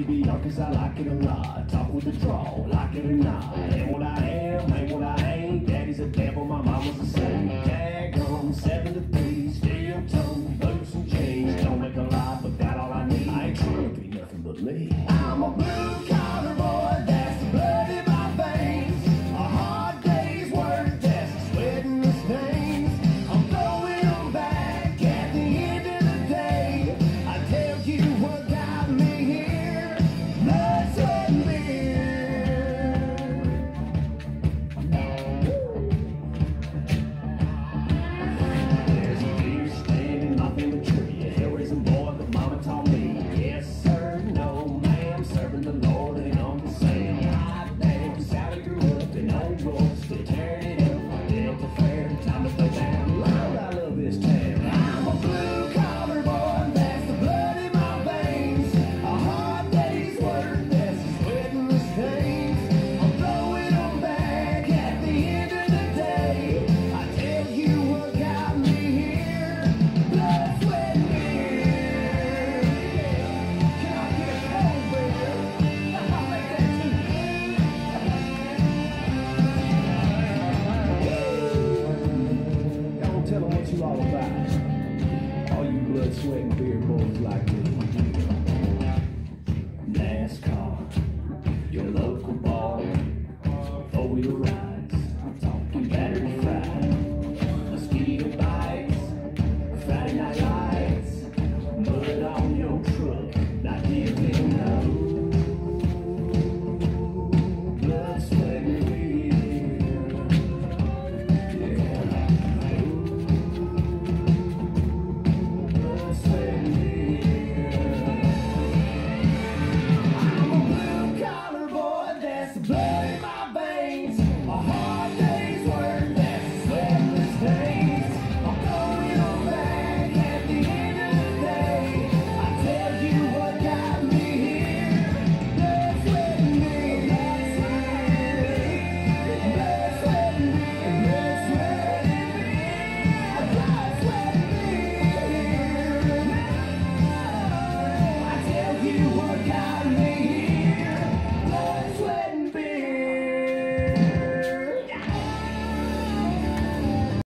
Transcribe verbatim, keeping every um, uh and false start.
me be young cause I like it a lot. Talk with the draw, like it or not. Ain't what I am, ain't what I ain't. Daddy's a devil, my mama's a saint. Tag on, seven to three, steel toe, boots and chains. Don't make a lot, but that all I need. I ain't trying to be nothing but me. I'm a blue collar boy.